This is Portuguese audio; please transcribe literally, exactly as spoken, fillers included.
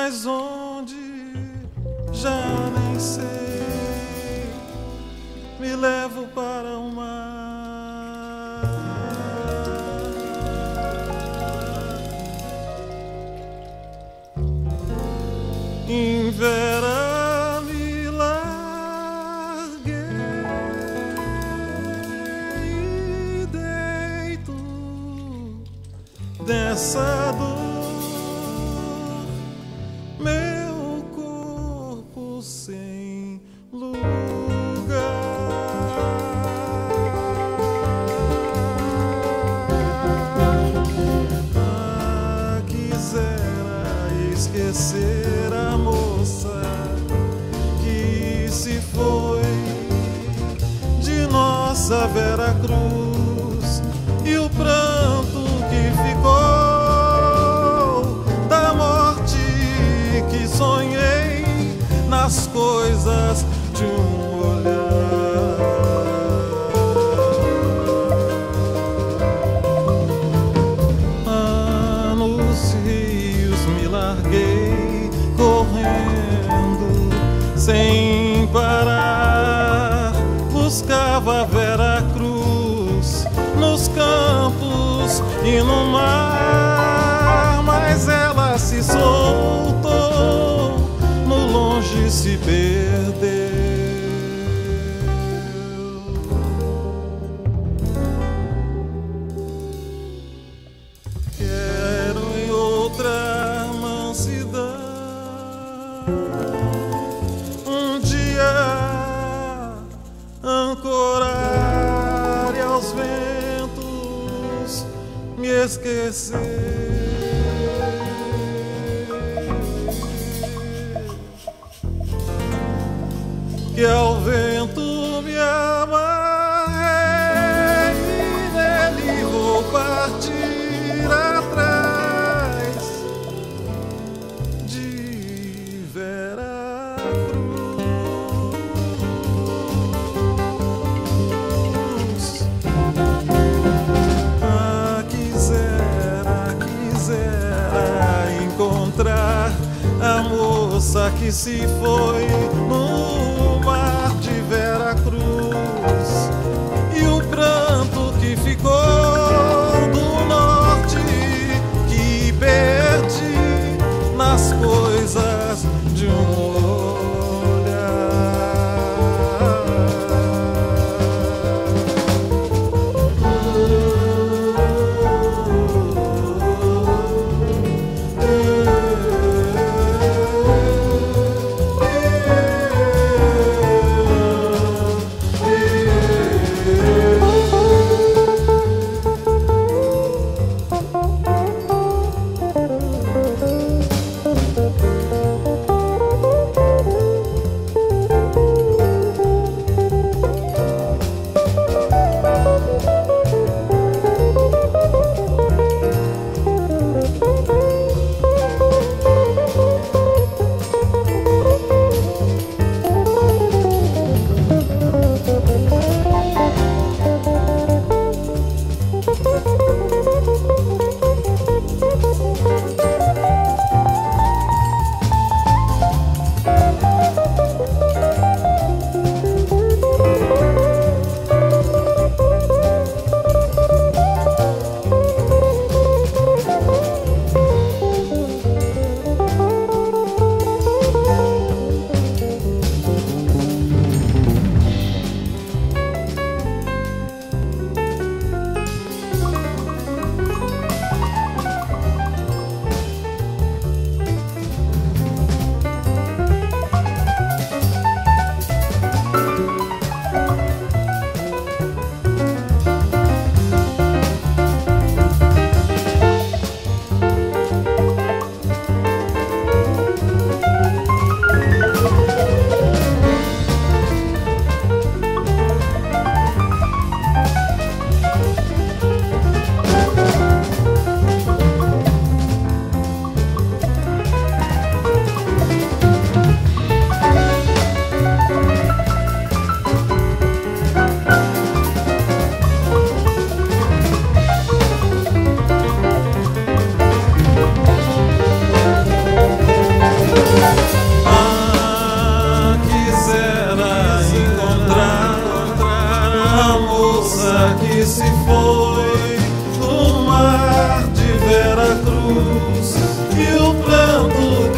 mas onde já nem sei. Me levo para o mar. Em Vera me larguei e deito dessa dor. Meu corpo sem lugar. Ah, quisera esquecer a moça que se foi de nossa Vera Cruz e o pranto que ficou da morte que sonhei nas coisas de um olhar. Ah, nos rios me larguei correndo sem parar. Buscava a Vera Cruz nos campos e no mar, mas ela se soltou, no longe se perdeu. Quero em outra mansidão um dia ancorar e aos ventos me esquecer. Que ao vento me amarrei e nele vou partir atrás de Vera Cruz. Ah, quisera, quisera encontrar a moça que se foi no mar de Vera Cruz e o pranto que ficou do norte que perdi nas coisas de um olhar. a moça que se foi no mar de Vera Cruz, e o pranto